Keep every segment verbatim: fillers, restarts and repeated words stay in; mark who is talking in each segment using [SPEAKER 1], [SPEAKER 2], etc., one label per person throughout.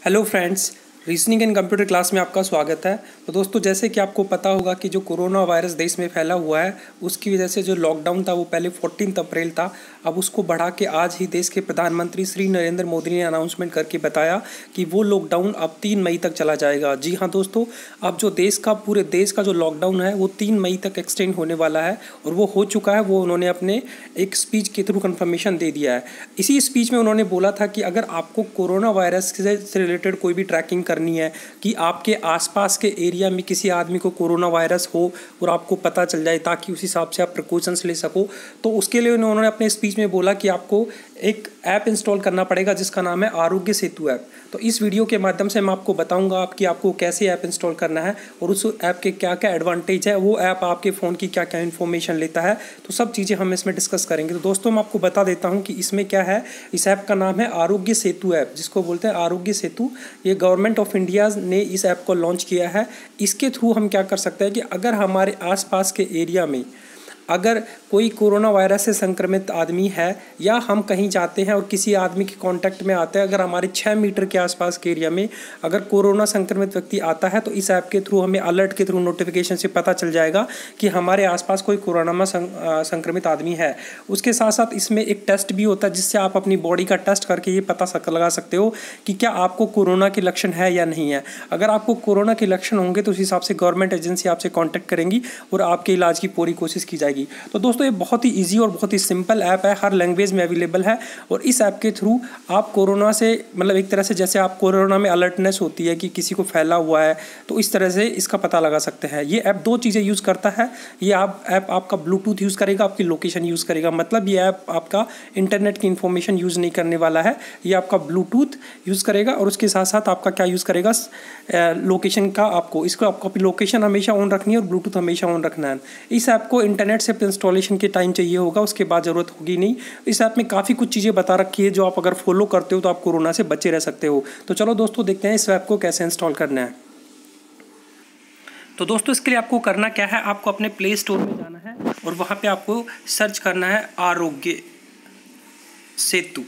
[SPEAKER 1] Hello friends, reasoning and computer class में आपका स्वागत है। तो दोस्तों, जैसे कि आपको पता होगा कि जो कोरोना वायरस देश में फैला हुआ है, उसकी वजह से जो लॉकडाउन था वो पहले चौदह अप्रैल था। अब उसको बढ़ा के आज ही देश के प्रधानमंत्री श्री नरेंद्र मोदी ने अनाउंसमेंट करके बताया कि वो लॉकडाउन अब तीन मई तक चला जाएगा। जी हाँ दोस्तों, अब जो देश का पूरे देश का जो लॉकडाउन है वो तीन मई तक एक्सटेंड होने वाला है और वो हो चुका है। वो उन्होंने अपने एक स्पीच के थ्रू कन्फर्मेशन दे दिया है। इसी स्पीच में उन्होंने बोला था कि अगर आपको कोरोना वायरस से रिलेटेड कोई भी ट्रैकिंग करनी है कि आपके आसपास के एरिया में किसी आदमी को कोरोना वायरस हो और आपको पता चल जाए, ताकि उस हिसाब से आप प्रिकॉशंस ले सको, तो उसके लिए उन्होंने अपने स्पीच में बोला कि आपको एक ऐप इंस्टॉल करना पड़ेगा जिसका नाम है आरोग्य सेतु ऐप। तो इस वीडियो के माध्यम से मैं आपको बताऊंगा कि आपको कैसे ऐप इंस्टॉल करना है और उस ऐप के क्या क्या एडवांटेज है, वो ऐप आपके फ़ोन की क्या क्या इन्फॉर्मेशन लेता है, तो सब चीज़ें हम इसमें डिस्कस करेंगे। तो दोस्तों, मैं आपको बता देता हूं कि इसमें क्या है। इस ऐप का नाम है आरोग्य सेतु ऐप, जिसको बोलते हैं आरोग्य सेतु। ये गवर्नमेंट ऑफ इंडिया ने इस ऐप को लॉन्च किया है। इसके थ्रू हम क्या कर सकते हैं कि अगर हमारे आसपास के एरिया में अगर कोई कोरोना वायरस से संक्रमित आदमी है या हम कहीं जाते हैं और किसी आदमी के कांटेक्ट में आते हैं, अगर हमारे छः मीटर के आसपास के एरिया में अगर कोरोना संक्रमित व्यक्ति आता है, तो इस ऐप के थ्रू हमें अलर्ट के थ्रू नोटिफिकेशन से पता चल जाएगा कि हमारे आसपास कोई कोरोना में संक्रमित आदमी है। उसके साथ साथ इसमें एक टेस्ट भी होता है जिससे आप अपनी बॉडी का टेस्ट करके ये पता लगा सकते हो कि क्या आपको कोरोना के लक्षण है या नहीं है। अगर आपको कोरोना के लक्षण होंगे तो उस हिसाब से गवर्नमेंट एजेंसी आपसे कॉन्टैक्ट करेंगी और आपके इलाज की पूरी कोशिश की जाएगी। तो दोस्तों, ये बहुत ही इजी और बहुत ही सिंपल ऐप है, हर लैंग्वेज में अवेलेबल है। और इस ऐप के थ्रू आप कोरोना से मतलब एक तरह से जैसे आप कोरोना में अलर्टनेस होती है कि किसी को फैला हुआ है, तो इस तरह से इसका पता लगा सकते हैं। ये ऐप दो चीज़ें यूज़ करता है। ये आप ऐप आपका ब्लूटूथ यूज़ करेगा, आपकी लोकेशन यूज़ करेगा। मतलब ये ऐप आपका इंटरनेट की इन्फॉर्मेशन यूज़ नहीं करने वाला है, ये आपका ब्लूटूथ यूज़ करेगा और उसके साथ साथ आपका क्या यूज़ करेगा, लोकेशन का। आपको इसको आपको अपनी लोकेशन हमेशा ऑन रखनी है और ब्लूटूथ हमेशा ऑन रखना है। इस ऐप को इंटरनेट से इंस्टॉलेशन के टाइम चाहिए होगा, उसके बाद ज़रूरत होगी नहीं। इस ऐप में काफ़ी कुछ चीज़ें बता रखी है जो आप अगर फॉलो करते हो तो आप कोरोना से बचे रह सकते हो। तो चलो दोस्तों, देखते हैं इस ऐप को कैसे इंस्टॉल करना है। तो दोस्तों, इसके लिए आपको करना क्या है, आपको अपने प्ले स्टोर में जाना है और वहाँ पे आपको सर्च करना है आरोग्य सेतु।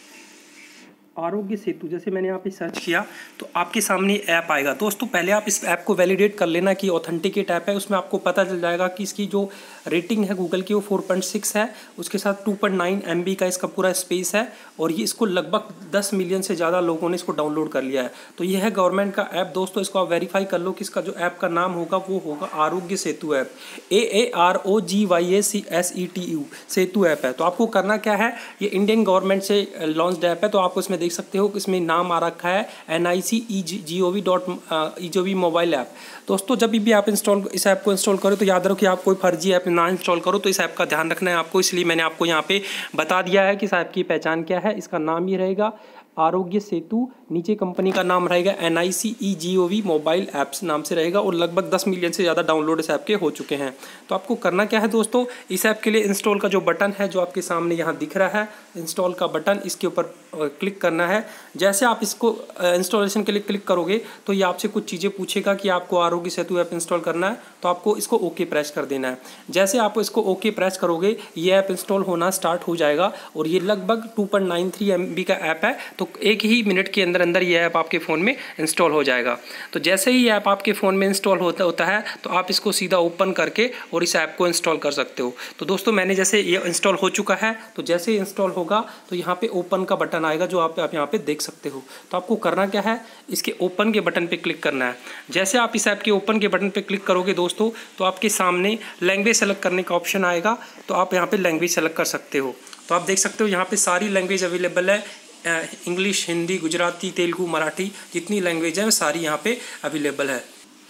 [SPEAKER 1] आरोग्य सेतु जैसे मैंने यहाँ पे सर्च किया तो आपके सामने ऐप आएगा। दोस्तों, पहले आप इस ऐप को वैलिडेट कर लेना कि ऑथेंटिकेट ऐप है। उसमें आपको पता चल जाएगा कि इसकी जो रेटिंग है गूगल की वो फोर पॉइंट सिक्स है, उसके साथ two point nine M B का इसका पूरा स्पेस है और ये इसको लगभग दस मिलियन से ज़्यादा लोगों ने इसको डाउनलोड कर लिया है। तो ये है गवर्नमेंट का ऐप। दोस्तों, इसको आप वेरीफाई कर लो कि इसका जो ऐप का नाम होगा वो होगा Aarogya Setu app. A A R O G Y A C S E T U Setu app है। तो आपको करना क्या है, ये इंडियन गवर्नमेंट से लॉन्च ऐप है। तो आप उसमें देख सकते हो कि इसमें नाम आ रखा है N I C E G O V dot E G O V mobile app. दोस्तों, जब भी आप इंस्टॉल इस ऐप को इंस्टॉल करो तो याद रखो कि आप कोई फर्जी ऐप ना इंस्टॉल करो। तो इस ऐप का ध्यान रखना है आपको, इसलिए मैंने आपको यहाँ पे बता दिया है कि इस ऐप की पहचान क्या है। इसका नाम ही रहेगा आरोग्य सेतु, नीचे कंपनी का नाम रहेगा N I C E G O V mobile apps नाम से रहेगा और लगभग दस मिलियन से ज़्यादा डाउनलोड इस ऐप के हो चुके हैं। तो आपको करना क्या है दोस्तों, इस ऐप के लिए इंस्टॉल का जो बटन है जो आपके सामने यहाँ दिख रहा है, इंस्टॉल का बटन, इसके ऊपर क्लिक करना है। जैसे आप इसको इंस्टॉलेशन के लिए क्लिक करोगे तो ये आपसे कुछ चीज़ें पूछेगा कि आपको आरोग्य सेतु ऐप इंस्टॉल करना है, तो आपको इसको ओके प्रेस कर देना है। जैसे आप इसको ओके प्रेस करोगे ये ऐप इंस्टॉल होना स्टार्ट हो जाएगा और ये लगभग two point nine three M B का ऐप है। तो एक ही मिनट के अंदर अंदर ये ऐप आपके फ़ोन में इंस्टॉल हो जाएगा। तो जैसे ही ये ऐप आपके फ़ोन में इंस्टॉल होता होता है तो आप इसको सीधा ओपन करके और इस ऐप को इंस्टॉल कर सकते हो। तो दोस्तों, मैंने जैसे ये इंस्टॉल हो चुका है, तो जैसे ही इंस्टॉल होगा तो यहाँ पे ओपन का बटन आएगा जो आप आप यहाँ पे देख सकते हो। तो आपको करना क्या है, इसके ओपन के बटन पे क्लिक करना है। जैसे आप इस ऐप के ओपन के बटन पे क्लिक करोगे दोस्तों, तो आपके सामने लैंग्वेज सेलेक्ट करने का ऑप्शन आएगा। तो आप यहाँ पे लैंग्वेज सेलेक्ट कर सकते हो। तो आप देख सकते हो यहाँ पे सारी लैंग्वेज अवेलेबल है, इंग्लिश, हिंदी, गुजराती, तेलुगु, मराठी, जितनी लैंग्वेज है सारी यहाँ पे अवेलेबल है।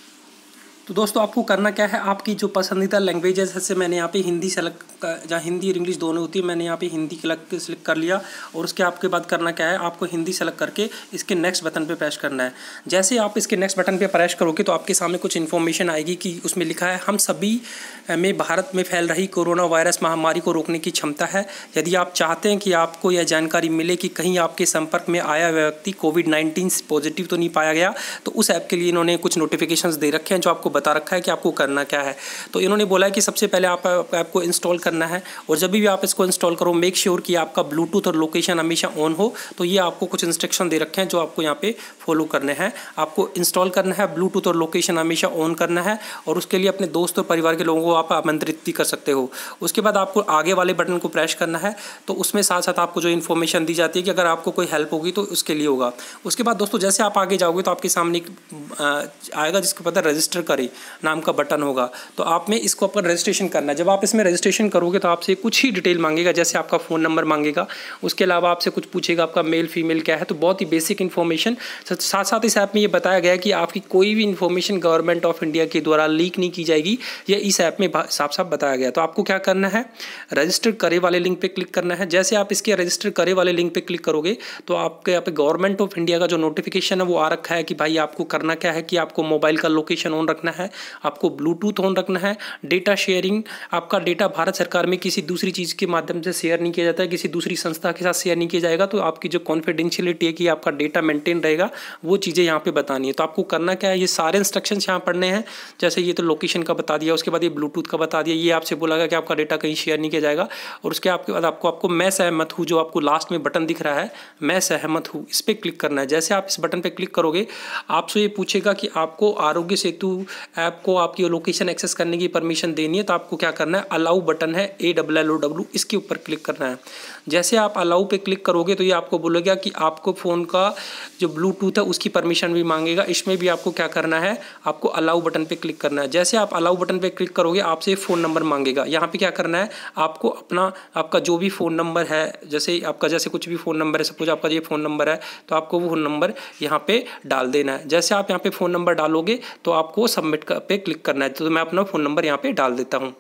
[SPEAKER 1] तो दोस्तों, आपको करना क्या है, आपकी जो पसंदीदा लैंग्वेज है, जैसे मैंने यहाँ पे हिंदी सेलेक्ट, जहाँ हिंदी और इंग्लिश दोनों होती है, मैंने यहाँ पे हिंदी सेलेक्ट कर लिया। और उसके आपके बाद करना क्या है, आपको हिंदी सेलेक्ट करके इसके नेक्स्ट बटन पे प्रेस करना है। जैसे आप इसके नेक्स्ट बटन पे प्रेस करोगे तो आपके सामने कुछ इन्फॉर्मेशन आएगी कि उसमें लिखा है हम सभी में भारत में फैल रही कोरोना वायरस महामारी को रोकने की क्षमता है। यदि आप चाहते हैं कि आपको यह जानकारी मिले कि कहीं आपके संपर्क में आया व्यक्ति कोविड नाइन्टीन पॉजिटिव तो नहीं पाया गया, तो उस ऐप के लिए इन्होंने कुछ नोटिफिकेशंस दे रखे हैं जो आपको बता रखा है कि आपको करना क्या है। तो इन्होंने बोला है कि सबसे पहले आप ऐप को इंस्टॉल करना है और जब भी आप इसको इंस्टॉल करो मेक श्योर कि आपका ब्लूटूथ और लोकेशन हमेशा ऑन हो। तो ये आपको कुछ इंस्ट्रक्शन दे रखे हैं जो आपको यहाँ पे फॉलो करने हैं। आपको इंस्टॉल करना है, ब्लूटूथ और लोकेशन हमेशा ऑन करना है और उसके लिए अपने दोस्त और परिवार के लोगों को आप आमंत्रित भी कर सकते हो। उसके बाद आपको आगे वाले बटन को प्रेस करना है। तो उसमें साथ साथ आपको जो इन्फॉर्मेशन दी जाती है कि अगर आपको कोई हेल्प होगी तो उसके लिए होगा। उसके बाद दोस्तों जैसे आप आगे जाओगे तो आपके सामने आएगा जिसको पता है रजिस्टर करें नाम का बटन होगा। तो आप में इसको अपन रजिस्ट्रेशन करना है। जब आप इसमें रजिस्ट्रेशन करोगे तो आपसे कुछ ही डिटेल मांगेगा, जैसे आपका फ़ोन नंबर मांगेगा, उसके अलावा आपसे कुछ पूछेगा आपका मेल फीमेल क्या है। तो बहुत ही बेसिक इन्फॉर्मेशन। साथ साथ इस ऐप में ये बताया गया है कि आपकी कोई भी इन्फॉर्मेशन गवर्नमेंट ऑफ इंडिया के द्वारा लीक नहीं की जाएगी, ये इस ऐप में साफ साफ बताया गया। तो आपको क्या करना है, रजिस्टर करे वाले लिंक पे क्लिक करना है। जैसे आप इसके रजिस्टर करे वाले लिंक पे क्लिक करोगे तो आपके यहाँ पे गवर्नमेंट ऑफ इंडिया का जो नोटिफिकेशन है वो आ रखा है कि भाई आपको करना क्या है कि आपको मोबाइल का लोकेशन ऑन रखना है, आपको ब्लूटूथ ऑन रखना है, डेटा शेयरिंग, आपका डेटा भारत सरकार में किसी दूसरी चीज़ के माध्यम से शेयर नहीं किया जाता है, किसी दूसरी संस्था के साथ शेयर नहीं किया जाएगा। तो आपकी जो कॉन्फिडेंशियलिटी है कि आपका डेटा मेंटेन रहेगा वो चीज़ें यहाँ पे बतानी है। तो आपको करना क्या है, ये सारे इंस्ट्रक्शंस यहाँ पढ़ने हैं। जैसे ये तो लोकेशन का बता दिया, उसके बाद ये ब्लूटूथ का बता दिया, ये आपसे बोला गया कि आपका डेटा कहीं शेयर नहीं किया जाएगा। और उसके आपके बाद आपको आपको मैं सहमत हूँ, जो आपको लास्ट में बटन दिख रहा है मैं सहमत हूँ, इस पर क्लिक करना है। जैसे आप इस बटन पर क्लिक करोगे आपसे ये पूछेगा कि आपको आरोग्य सेतु ऐप को आपकी लोकेशन एक्सेस करने की परमिशन देनी है। तो आपको क्या करना है, अलाउ बटन है A W L O W, इसके ऊपर क्लिक करना है। जैसे आप अलाउ पे क्लिक करोगे तो ये आपको बोलेगा कि आपको फ़ोन का जो ब्लूटूथ है उसकी परमिशन भी मांगेगा। इसमें भी आपको क्या करना है, आपको अलाउ बटन पे क्लिक करना है। जैसे आप अलाउ बटन पे क्लिक करोगे आपसे फ़ोन नंबर मांगेगा। यहाँ पे क्या करना है, आपको अपना आपका जो भी फ़ोन नंबर है, जैसे आपका जैसे कुछ भी फ़ोन नंबर है, सपोज आपका ये फ़ोन नंबर है तो आपको वो फ़ोन नंबर यहाँ पे डाल देना है। जैसे आप यहाँ पे फ़ोन नंबर डालोगे तो आपको सबमिट पे क्लिक करना है। तो मैं अपना फ़ोन नंबर यहाँ पे डाल देता हूँ।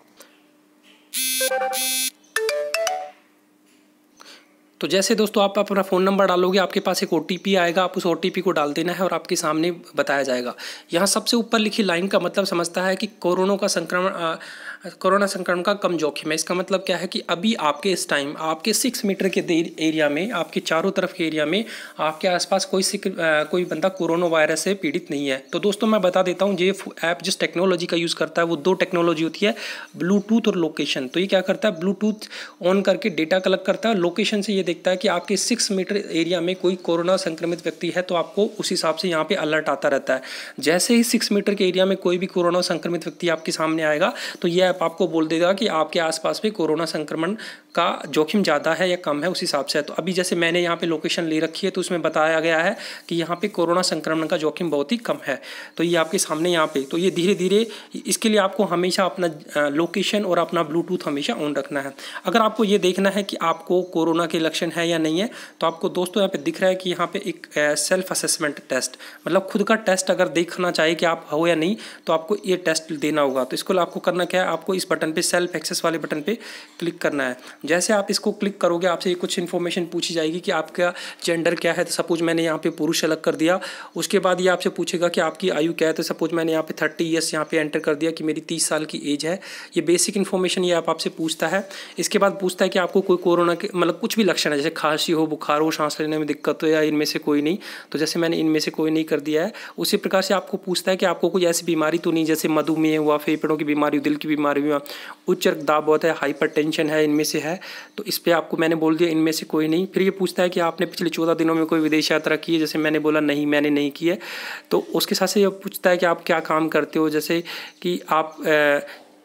[SPEAKER 1] तो जैसे दोस्तों आप अपना फ़ोन नंबर डालोगे आपके पास एक ओ टी पी आएगा, आप उस ओ टी पी को डाल देना है और आपके सामने बताया जाएगा। यहाँ सबसे ऊपर लिखी लाइन का मतलब समझता है कि कोरोना का संक्रमण कोरोना संक्रमण का कम जोखिम है। इसका मतलब क्या है कि अभी आपके इस टाइम आपके सिक्स मीटर के एरिया में, आपके चारों तरफ के एरिया में आपके आसपास कोई कोई बंदा कोरोना वायरस से पीड़ित नहीं है। तो दोस्तों मैं बता देता हूँ, ये ऐप जिस टेक्नोलॉजी का यूज़ करता है वो दो टेक्नोलॉजी होती है, ब्लूटूथ और लोकेशन। तो ये क्या करता है, ब्लूटूथ ऑन करके डेटा कलेक्ट करता है, लोकेशन से ये देखता है कि आपके सिक्स मीटर एरिया में कोई कोरोना संक्रमित व्यक्ति है तो आपको उस हिसाब से यहाँ पे अलर्ट आता रहता है। जैसे ही सिक्स मीटर के एरिया में कोई भी कोरोना संक्रमित व्यक्ति आपके सामने आएगा तो यह ऐप आपको बोल देगा कि आपके आसपास में कोरोना संक्रमण का जोखिम ज़्यादा है या कम है, उस हिसाब से है। तो अभी जैसे मैंने यहाँ पे लोकेशन ले रखी है तो उसमें बताया गया है कि यहाँ पे कोरोना संक्रमण का जोखिम बहुत ही कम है। तो ये आपके सामने यहाँ पे, तो ये धीरे धीरे, इसके लिए आपको हमेशा अपना लोकेशन और अपना ब्लूटूथ हमेशा ऑन रखना है। अगर आपको ये देखना है कि आपको कोरोना के लक्षण है या नहीं है तो आपको दोस्तों यहाँ पे दिख रहा है कि यहाँ पे एक सेल्फ असेसमेंट टेस्ट, मतलब खुद का टेस्ट अगर देखना चाहिए कि आप हो या नहीं तो आपको ये टेस्ट देना होगा। तो इसको आपको करना क्या है, आपको इस बटन पे सेल्फ एक्सेस वाले बटन पे क्लिक करना है। जैसे आप इसको क्लिक करोगे आपसे कुछ इन्फॉर्मेशन पूछी जाएगी कि आपका जेंडर क्या है। तो सपोज मैंने यहाँ पे पुरुष सेलेक्ट कर दिया। उसके बाद ये आपसे पूछेगा कि आपकी आयु क्या है। तो सपोज मैंने यहाँ पे थर्टी ईयर्स यहाँ पे एंटर कर दिया कि मेरी तीस साल की एज है। ये बेसिक इन्फॉर्मेशन ये आप आपसे पूछता है। इसके बाद पूछता है कि आपको कोई कोरोना के मतलब कुछ भी लक्षण है, जैसे खांसी हो, बुखार हो, सांस लेने में दिक्कत हो, या इनमें से कोई नहीं। तो जैसे मैंने इनमें से कोई नहीं कर दिया है। उसी प्रकार से आपको पूछता है कि आपको कोई ऐसी बीमारी तो नहीं, जैसे मधुमेह हुआ, फेफड़ों की बीमारी हुई, दिल की बीमारी हुआ, उच्च रक्तदाब बहुत है, हाइपरटेंशन है, इनमें से है। तो इस पर आपको मैंने बोल दिया इनमें से कोई नहीं। फिर ये पूछता है कि आपने पिछले चौदह दिनों में कोई विदेश यात्रा की है। जैसे मैंने बोला नहीं, मैंने नहीं की है। तो उसके साथ से ये पूछता है कि आप क्या काम करते हो, जैसे कि आप आ,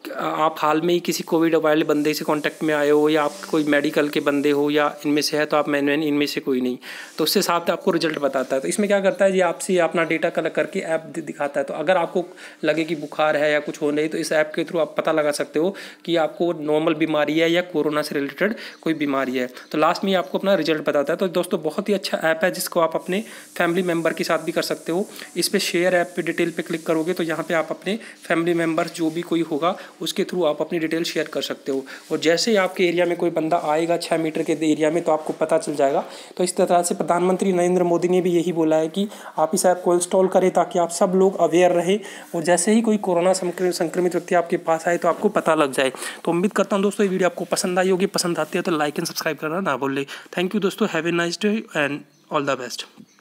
[SPEAKER 1] आप हाल में ही किसी कोविड वाले बंदे से कांटेक्ट में आए हो, या आप कोई मेडिकल के बंदे हो, या इनमें से है। तो आप मैंने इनमें से कोई नहीं। तो उससे साथ आपको रिजल्ट बताता है। तो इसमें क्या करता है, ये आपसे अपना डेटा कलेक्ट करके ऐप दिखाता है। तो अगर आपको लगे कि बुखार है या कुछ हो नहीं तो इस ऐप के थ्रू आप पता लगा सकते हो कि आपको नॉर्मल बीमारी है या कोरोना से रिलेटेड कोई बीमारी है। तो लास्ट में आपको अपना रिजल्ट बताता है। तो दोस्तों बहुत ही अच्छा ऐप है जिसको आप अपने फैमिली मेम्बर के साथ भी कर सकते हो। इस पर शेयर ऐप पे डिटेल पे क्लिक करोगे तो यहाँ पे आप अपने फैमिली मेम्बर्स जो भी कोई होगा उसके थ्रू आप अपनी डिटेल शेयर कर सकते हो। और जैसे ही आपके एरिया में कोई बंदा आएगा छः मीटर के एरिया में तो आपको पता चल जाएगा। तो इस तरह से प्रधानमंत्री नरेंद्र मोदी ने भी यही बोला है कि आप इस ऐप को इंस्टॉल करें ताकि आप सब लोग अवेयर रहें, और जैसे ही कोई कोरोना संक्रमित व्यक्ति आपके पास आए तो आपको पता लग जाए। तो उम्मीद करता हूँ दोस्तों ये वीडियो आपको पसंद आई होगी। पसंद आती है तो लाइक एंड सब्सक्राइब करना ना भूलें। थैंक यू दोस्तों, have a nice day and all the best.